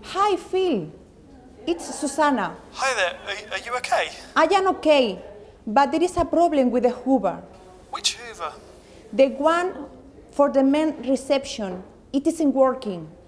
Hi, Phil. It's Susana. Hi there, are you okay? I am okay, but there is a problem with the Hoover. Which Hoover? The one for the main reception. It isn't working.